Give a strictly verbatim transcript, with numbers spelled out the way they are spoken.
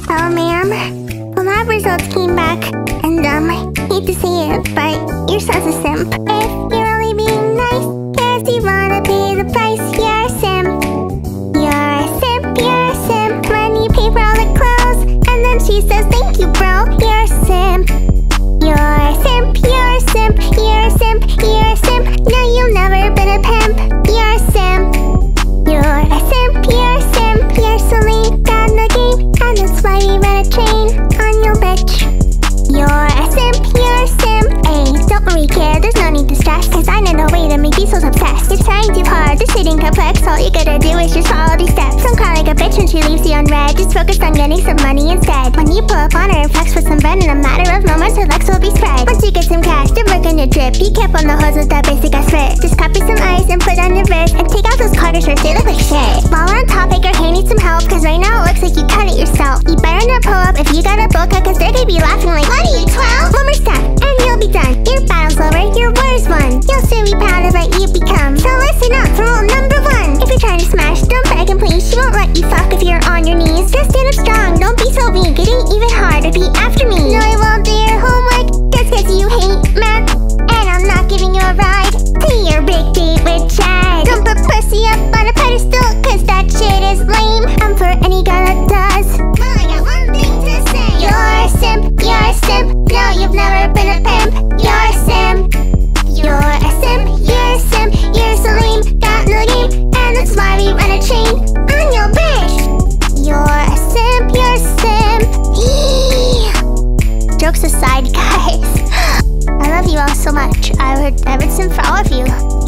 Oh, ma'am. The lab results came back, and um, I hate to say it, but your son's a simp. If you're only being nice, guess you wanna pay the price. You're a simp. You're a simp, you're a simp. When you pay for all the clothes, and then she says, thank you, bro. You're a simp. You're a simp, you're a simp, you're a simp, you're a simp. No, you've never been a pimp. You're a simp. You're a simp, you're a simp, you're so lame, got no game, and that's why we run a train on your bitch. You're a simp, you're a simp, ayy, don't really care, there's no need to stress, cause I know the way to make these souls obsessed. You're trying too hard, this shit ain't complex, all you gotta do is just follow these steps. Don't cry like a bitch when she leaves you on red, just focus on getting some money instead. When you pull up on her and flex with some bread, in a matter of moments her legs will be spread. Once you get some cash, to work on your drip, be careful on the hose with that basic ass fit. Just copy some ice and put on your wrist, and take out those Carter shirts, they look like shit. While we're on topic, your hair needs some help, cause right now it looks like you cut it yourself. You better not pull up if you got a bowl cut, cause they're gonna be laughing like, what are you, twelve? One more step, and you'll be done. Your battle's over, your war's won. You'll soon be proud of what you become. So listen up for rule number one. If you're trying to smash, don't beg and please. She won't let you fuck if you're on your knees. Just stand up strong, don't be so weak. It ain't even hard to be after me. No, I won't do your homework, just cause you hate math. And I'm not giving you a ride to your big date with Chad. Don't put pussy up on a pedestal, cause that shit is lame. I'm for any guy that does. Well, I got one thing to say. You're a simp, you're a simp. No, you've never been a pimp. You're a simp. You're a simp, you're a simp. You're so lame, got no game, and that's why we run a chain on your bitch. You're a simp, you're a simp. Jokes aside, guys, I love you all so much. I would, I would simp for all of you.